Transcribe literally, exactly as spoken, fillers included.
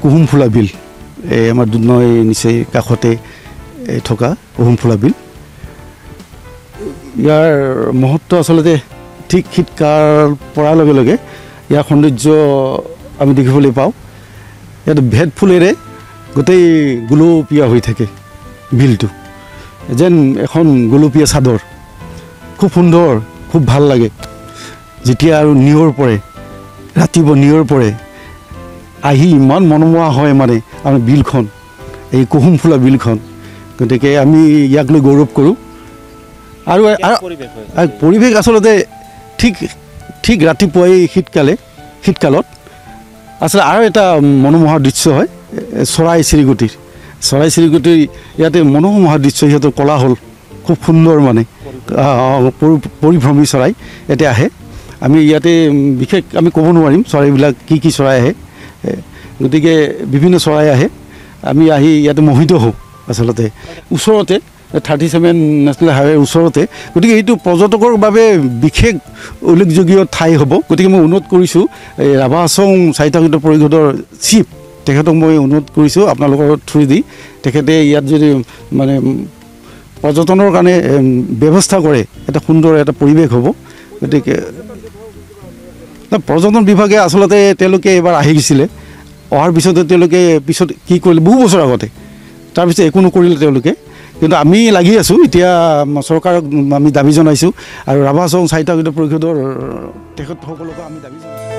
কুহুমফুলা বিল এই আমাৰ দুধনৈ নিচেই কাষতে থকা কুহুমফুলা বিল ইয়াৰ মহত্ব আচলতে ঠিক শীতকাল পৰাৰ লগে লগে ইয়াৰ সৌন্দৰ্য আমি দেখিবলৈ পাওঁ ইয়াত ভেদ ফুলেৰে গোটেই গুলপীয়া হৈ থাকে বিলটো যেন এখন গুলপীয়া চাদৰ খুব সুন্দৰ খুব ভাল লাগে যেতিয়া আৰু নিয়ৰ পৰে ৰাতিপুৱা নিয়ৰ পৰে আহি ইমান মনোমোহা হয় মানে আমাৰ বিলখন এই কুহুমফুলা বিলখন গতিকে আমি ইয়াক লৈ গৌৰৱ কৰোঁ আৰু পৰিৱেশ আচলতে ঠিক ঠিক ৰাতিপুৱাই শীতকালে শীতকালত আচলতে আৰু এটা মনোমোহা দৃশ্য হয় চৰাই চিৰিকটিৰ চৰাই চিৰিকটিৰ ইয়াতে মনোমোহা দৃশ্য সিহঁতৰ কলা হ'ল খুব সুন্দৰ মানে পৰিভ্ৰমী চৰাই ইয়াতে আহে আমি ইয়াতে বিশেষ আমি ক'ব নোৱাৰিম চৰাইবিলাক কি কি চৰাই আহে গতিকে বিভিন্ন চৰাই আহে আমি আহি ইয়াতে মোহিত হওঁ আচলতে ওচৰতে থাৰ্টি ছেভেন নেশ্যনেল হাইৱেৰ ওচৰতে গতিকে এইটো পৰ্যটকৰ বাবে বিশেষ উল্লেখযোগ্য ঠাই হ'ব গতিকে মই অনুৰোধ কৰিছোঁ এই ৰাভা আছং স্বায়ত্তশাসিত পৰিষদৰ চিফ তেখেতক মই অনুৰোধ কৰিছোঁ আপোনালোকৰ থ্ৰু দি তেখেতে ইয়াত যদি মানে পৰ্যটনৰ কাৰণে ব্যৱস্থা কৰে এটা সুন্দৰ এটা পৰিৱেশ হ'ব গতিকে পৰ্যটন বিভাগে আচলতে তেওঁলোকে এবাৰ আহি গৈছিলে অহাৰ পিছতে তেওঁলোকে পিছত কি কৰিলে বহু বছৰ আগতে তাৰপিছত একো নকৰিলে তেওঁলোকে কিন্তু আমি লাগি আছোঁ এতিয়া চৰকাৰক আমি দাবী জনাইছোঁ আৰু ৰাভা আছং স্বায়ত্তশাসিত পৰিষদৰ তেখেতসকলকো আমি দাবী জনাইছোঁ